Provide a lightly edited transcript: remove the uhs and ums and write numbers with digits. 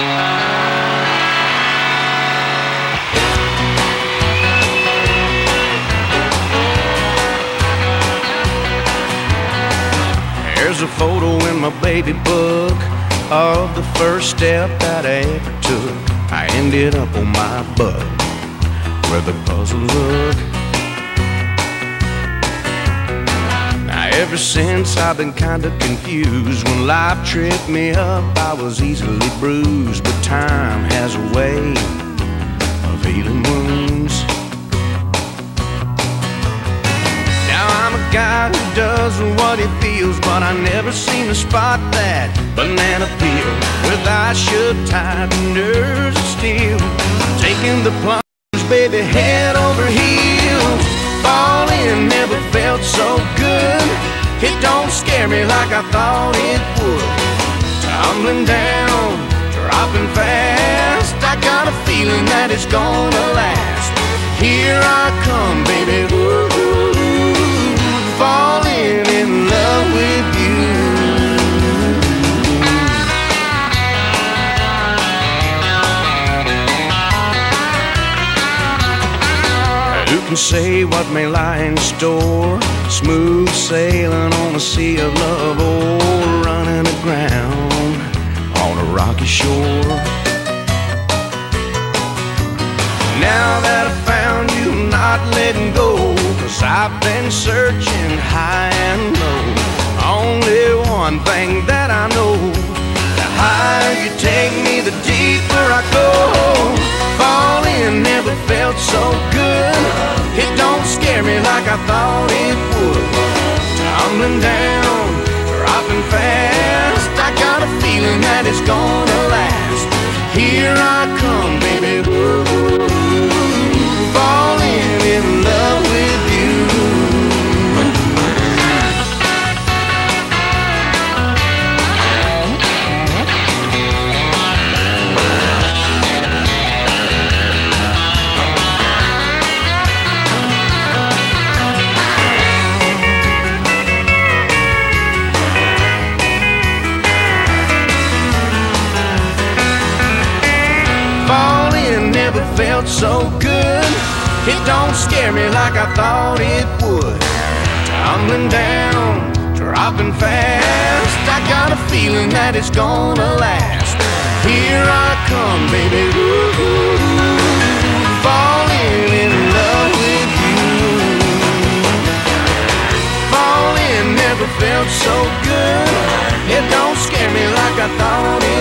There's a photo in my baby book of the first step that I ever took. I ended up on my butt where the puzzle look. Now ever since I've been kinda confused. When life tripped me up I was easily bruised. But time has a way of healing wounds. I'm a guy who does what he feels, but I never seem to spot that banana peel with eyes shut tight and nerves of steel. Taking the plunge, baby, head over heels. Falling never felt so good. It don't scare me like I thought it would. Tumbling down, dropping fast. I got a feeling that it's gonna last. Here I come, baby, ooh. Falling in love with you. Who can say what may lie in store? Smooth sailing on a sea of love, or running aground on a rocky shore. Now that I found you, I'm not letting go. 'Cause I've been searching high and low. Only one thing that I know: the higher you take me, the deeper I go. Falling never felt so good. It don't scare me like I thought it would. Tumbling down, dropping fast. I got a feeling that it's gonna last. Here I come, baby, ooh. Falling in love with you. Falling never felt so good. It don't scare me like I thought it would. Tumbling down, dropping fast. I got a feeling that it's gonna last. Here I come, baby, ooh. Falling in love with you. Falling never felt so good. It don't scare me like I thought it would.